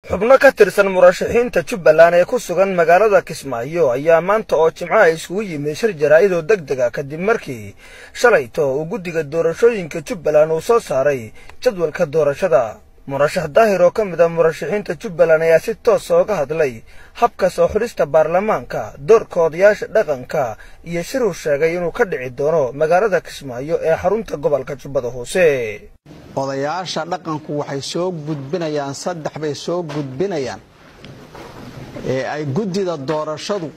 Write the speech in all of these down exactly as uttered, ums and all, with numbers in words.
xubno ka tirsan murashaxiinta Jubbaland ee ku sugan magaalada Kismaayo ayaa maanta oo Jimcaha isugu yimid shir jaraa'id oo degdeg ah kadib markii shalayto uu guddiga doorashooyinka Jubbaland uu soo saaray jadwalka doorashada. murashax daahir oo ka mid ah murashaxiinta Jubbaland ayaa si toos ah uga hadlay habka soo xulista baarlamaanka, doorka odayaasha dhaqanka iyo shir uu sheegay inuu ka dhici doono magaalada Kismaayo ee xarunta gobolka Jubbada Hoose. odayaasha dhaqanku waxay soo gudbinayaan saddex bay soo gudbinayaan ee ay guddida doorashadu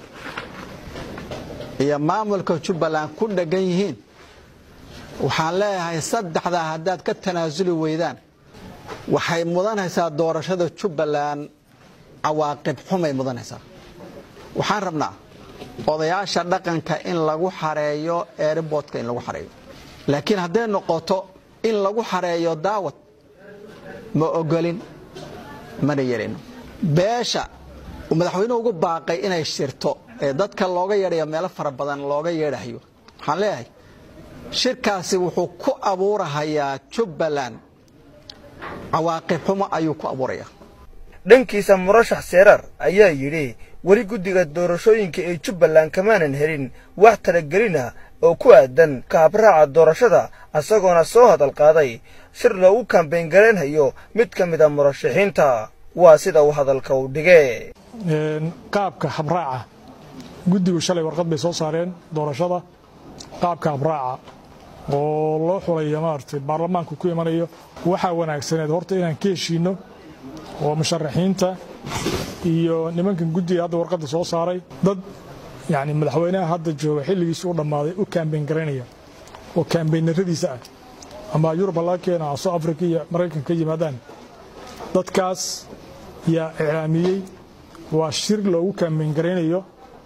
iyo maamulka Jubbaland ku dhagan yihiin. waxaan leeyahay saddexda haddaad ka tanaasuli weydaan waxay mudanaysaa doorashada Jubbaland cawaaqib xumay mudanaysaa. waxaan rabnaa odayaasha dhaqanka in lagu xareeyo airportka in lagu xareeyo, laakiin haddii noqoto in lagu xareeyo daawad ma ogolin mana yeelin. beesha madaxweynuhu ugu baaqay inay shirto ee dadka looga yeedhayo meelo fara badan looga yeedhayo. waxaan leeyahay shirkaasi wuxuu ku abuurahayaa Jubbaland cawaaqib xumo ayuu ku abuuraya. dhankiisa murashax Seerar ayaa yiri wali guddiga doorashooyinka ee Jubbaland kamaanan helin wax talagelina oo ku aadan kaabraaca doorashada, asagoona soo hadal qaaday shir loogu kambeyn gareenayo mid ka mid ah murashaxiinta. waa sida uu hadalka u dhigay. qaabka habraaca guddigu shalay warqad bay soo saareen doorashada qaabka habraaca oo loo xulayo maartay baarlamaanku ku imanayo. waxa wanaagsaneed horta inaan ka heshiino oo musharaxiinta iyo nimankan guddiga hadda warqadda soo saaray dad يعني مدحوينها هذا الجو حلقي سوق الماضي وكان بين قرنية وكان بين الردي ساعة أما يوروبا لكن عصا أفريقيا مريكان كي مدان ضد كاس يا إعلامي والشرق لو كان بين قرنية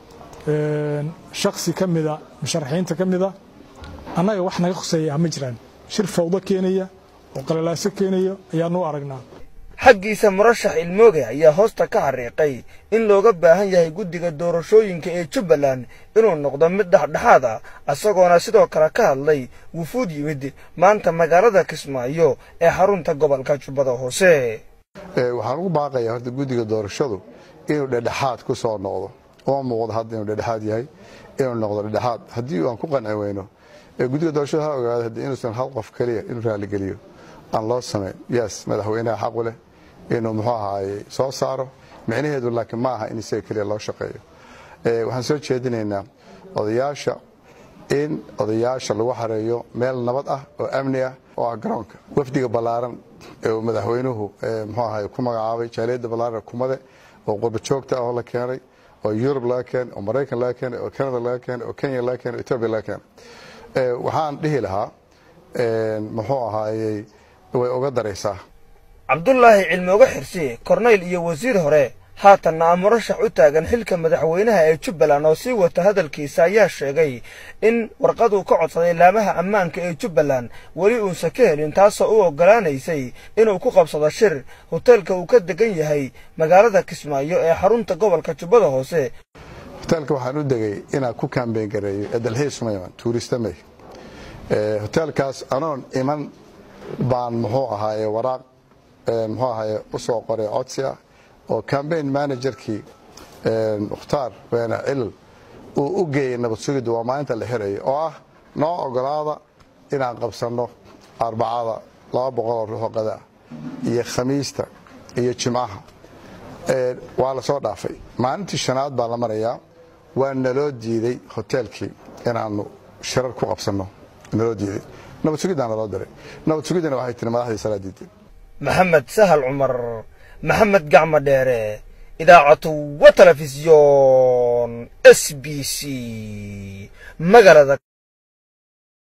شخصي كم ذا مشرحين تكم ذا أنا وإحنا يخصي عمجران شرف فوضى كينية وقللا سكينية يا نو أرجنا xaggiisa murashax ilmooge ayaa hoosta ka xariiqay in looga baahan yahay guddiga doorashooyinka ee Jubbaland inuu noqdo mid dhexdhexaad ah, asagoona sidoo kale ka hadlay wufuud yimid maanta magaalada Kismaayo ee xarunta gobolka Jubbada Hoose. ee waxaan ugu baaqayaa horta guddiga doorashadu inuu dhexdhexaad ku soo noqdo oo muuqdo hadda inuu dhexdhexaad yahay inuu noqdo dhexdhexaad. haddii aan ku qanci weyno ee guddiga doorashada ha ogaado haddii inuusan hal qof kaliya inuu raali geliyo aan loo sameyn. yes madaxweynaha xaq u leh inuu muxuu ahaayay soo saaro micnaheedu, laakiin ma aha in isaga kaliya loo shaqeeyo. ee waxaan soo jeedinaynaa odayaasha in odayaasha lagu xareeyo meel nabad ah oo amni ah oo ah garoonka. wafdiga ballaaran ee madaxweynuhu muxuu ahaayay ku magacaabay jaaliyadda ballaaran kumade oo qurba joogta ah oo la keenay oo Yurub laga keenay oo Mareykan laga keenay oo Canada laga keenay oo Kenya laga keenay oo Ethiopia laga keenay. ee waxaan dhihi lahaa ee muxuu ahaayay way uga dareysaa Cabdullaahi Cilmooge Xirsi Korneyl iyo wasiir hore haatanna murashax u taagan xilka madaxweynaha ee Jubbaland oo sii wata hadalkiisa ayaa sheegay in warqadu ka codsaday laamaha ammaanka ee Jubbaland wali uu ka helin taasoo u ogolaanaysay inuu ku qabsado shir hoteelka uu ka degan yahay magaalada Kismaayo ee xarunta gobolka Jubbada Hoose. hoteelka waxaan u degay inaan ku kambeyn gareeyo Edelhees Mayman tuuristamay. ee hoteelkaas anoon iman baan muxuu ahaayay waraaq muxuu ahaayay u soo qoray codsi ah oo campaign managerkii Mukhtaar Weena Cilal uu u geeyay nabad sugidda waa maalinta la xirayo oo ah noo ogolaada inaan qabsano arbacada laba boqol oo ruux qada iyo khamiista iyo jimcaha. ee waa la soo dhaafay maalintii shanaad baa la marayaa. waa naloo diiday hoteelkii inaanu shirar ku qabsano, naloo diiday. nabad sugidda naloo diray. nabad sugiddana waxay tiri madaxdii salaadiideen. محمد سهل عمر محمد قعمة ديري إذاعة وتلفزيون اس بي سي مقالة